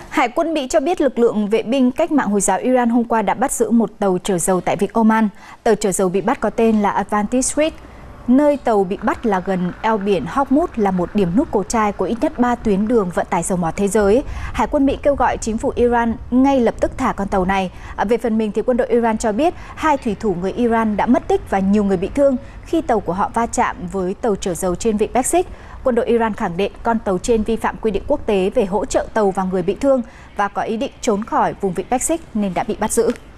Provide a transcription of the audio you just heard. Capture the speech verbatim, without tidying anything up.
Hải quân Mỹ cho biết lực lượng vệ binh cách mạng Hồi giáo Iran hôm qua đã bắt giữ một tàu chở dầu tại Vịnh Oman. Tàu chở dầu bị bắt có tên là Advantage. Nơi tàu bị bắt là gần eo biển Hormuz, là một điểm nút cổ chai của ít nhất ba tuyến đường vận tải dầu mỏ thế giới. Hải quân Mỹ kêu gọi chính phủ Iran ngay lập tức thả con tàu này. Về phần mình, thì quân đội Iran cho biết hai thủy thủ người Iran đã mất tích và nhiều người bị thương khi tàu của họ va chạm với tàu chở dầu trên vịnh Persic. Quân đội Iran khẳng định con tàu trên vi phạm quy định quốc tế về hỗ trợ tàu và người bị thương và có ý định trốn khỏi vùng vịnh Persic nên đã bị bắt giữ.